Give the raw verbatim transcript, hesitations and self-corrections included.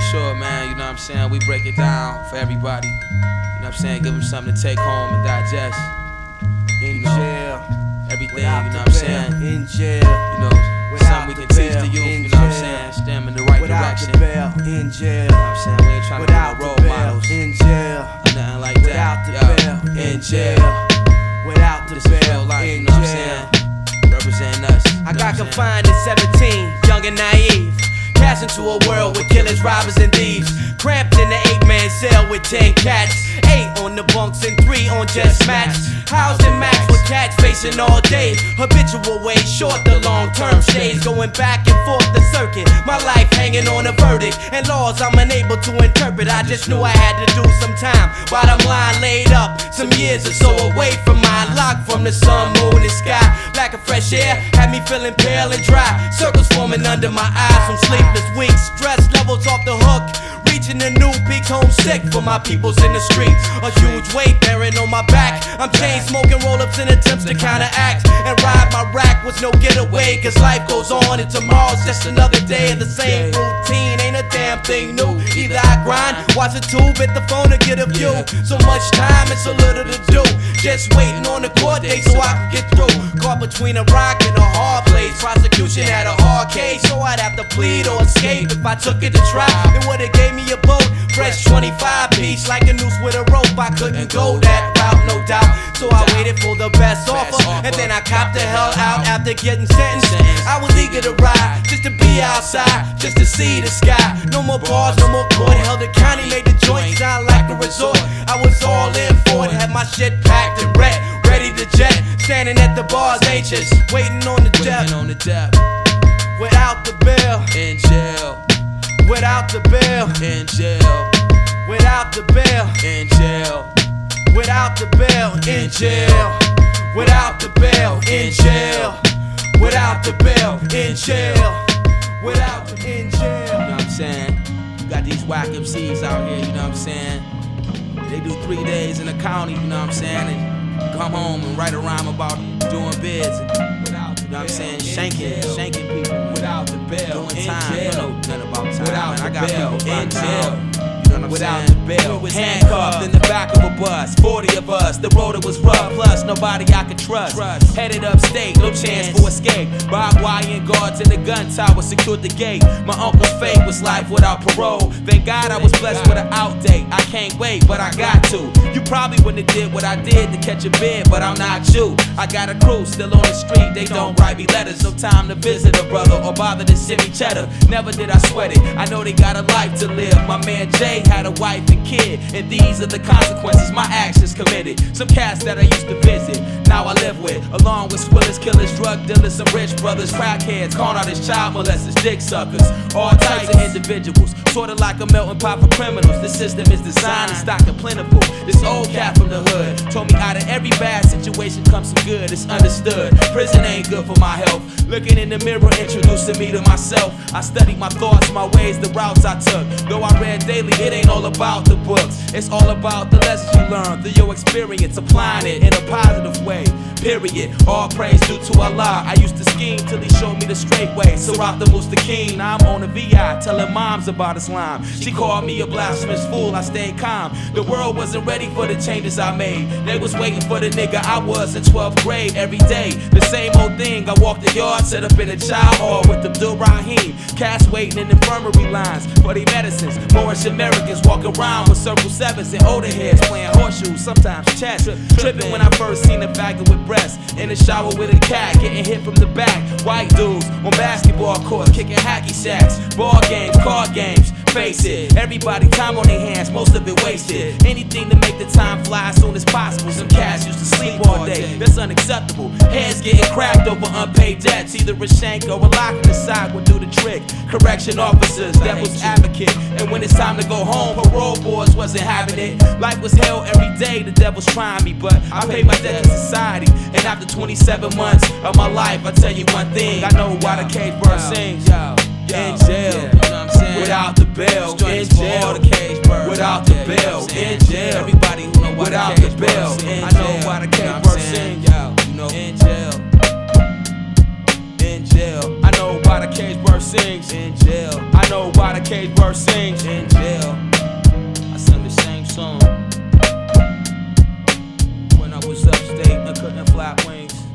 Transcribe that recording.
sure, man, you know what I'm saying? We break it down for everybody. You know what I'm saying? Give them something to take home and digest. In you know, jail. Everything, you know what I'm saying? In jail. You know, something we can teach the youth, you know what I'm saying? Stem in the right Without direction. the bail. In jail. You know what I'm saying? We ain't trying to be no role models. In jail. Nothing like Without that. the Yo, bail. in jail. Without the This is bail. real life, you In know what I'm jail. saying? Representing us. I got confined at seventeen, young and naive. Cast into a world with killers, robbers, and thieves. Cramped in the eight-man cell with ten cats. Eight on the bunks and three on just mats. Housed and maxed with cats facing all day. Habitual way, short the long-term shades. Going back and forth the circuit. My life hanging on a verdict. And laws I'm unable to interpret. I just knew I had to do some time. Bottom line laid up, some years or so away from mine. Locked from the sun, moon, and sky. Black and fresh air had me feeling pale and dry. Circles forming under my eyes from sleepless weeks. Stress levels off the hook. Reaching a new peak, homesick for my peoples in the streets. A huge weight bearing on my back. I'm chain smoking roll-ups in attempts to counteract and ride my rack was no getaway. Cause life goes on and tomorrow's just another day of the same routine. Ain't a damn thing new. Either I grind, watch a tube, hit the phone to get a view. So much time, it's a little to do. Just waiting on the court date so I can get through. Caught between a rock and a hard place. Prosecution had a hard case, so I'd have to plead or escape. If I took it to trial, it would've gave me a boat. Fresh twenty-five piece, like a noose with a rope. I couldn't go that route, no doubt. So I waited for the best offer, and then I copped the hell out after getting sentenced. I was eager to ride, just to be outside, just to see the sky. No more bars, no more court. Held the county, made the joint sound like a resort. I was all in for it, had my shit packed and red, ready to jet. Standing at the bars, anxious, waiting on the depth. on the depth. Without the bail, In jail. without the bail, In jail. without the bail, In jail. without the bail, in jail, without the bail, in jail, without the bail, in jail, without the in jail. You know what I'm saying? You got these whack M Cs out here, you know what I'm saying? They do three days in the county, you know what I'm saying? And come home and write a rhyme about doing bids. And, Without the you know what I'm saying? bail, in Shanking, jail. shanking people. Without the bail, Doing in time. You jail, don't know nothing about time. Without man. I the got bail, people in in jail. jail. You know what I'm Without saying? the bail, We was handcuffed. handcuffed in the back of a bus. forty of us. The road was rough. Plus nobody I could trust. Trust. Headed upstate, no chance for escape. Barbed wire and guards in the gun tower secured the gate. My uncle's fate was life without parole. Thank God I was blessed with an out date. I can't wait, but I got to. You probably wouldn't have did what I did to catch a bid, but I'm not you. I got a crew still on the street. They don't write me letters. No time to visit a brother or bother to send me cheddar. Never did I sweat it. I know they got a life to live. My man Jay had a wife and kid, and these are the consequences my actions committed. Some cats that I used to visit, now I live with, along with swillers, killers, drug dealers, some rich brothers, crackheads, con artists, child molesters, dick suckers, all types of individuals, sorta like a melting pot for criminals. The system is designed and stocked and plentiful. This old cat from the hood told me out of every bad situation comes some good. It's understood. Prison ain't good for my health. Looking in the mirror, introducing me to myself. I studied my thoughts, my ways, the routes I took. Though I read daily, it ain't all about the books. It's all about the lessons you learn through your experience, applying it in a positive way. Period. All praise due to Allah. I used to scheme till he showed me the straight way. So rock the Mustaqim. Now I'm on a V I telling moms about Islam. She called me a blasphemous fool. I stayed calm. The world wasn't ready for the changes I made. They was waiting for the nigga I was in twelfth grade every day. The same old thing. I walked the yard, set up in a child hall with Abdul Rahim. Cats waiting in infirmary lines for their medicines. Moorish Americans walk around with circle sevens and older heads playing horseshoes, sometimes chess. Tripping when I first seen a faggot with breasts. In the shower with a cat, getting hit from the back. White dudes on basketball courts, kicking hacky sacks. Ball games, card games, face it. Everybody time on their hands, most of it wasted. Anything to make the time fly as soon as possible. Some cats used to sleep all day, that's unacceptable. Heads getting cracked over unpaid debts. Either a shank or a lock in the side will do the trick. Correction officers, devil's advocate. And when it's time to go home, parole boards wasn't having it. Life was hell every day, the devil's trying me. But I paid my debt to society. And after twenty-seven months of my life, I tell you one thing, I know why the cage bird sings. In jail, you know what I'm saying? Without the bail, in jail, the cage birds. without the Yeah, you know bail, what I'm saying? in jail, Everybody who know why without the the cage bail, birds sing. I know why the You know cage what I'm bird saying? sing. Yo, you know, in jail, in jail, I know why the cage bird sings in jail. I know why the cage bird sings in jail. I sing the same song when I was upstate and couldn't flap wings.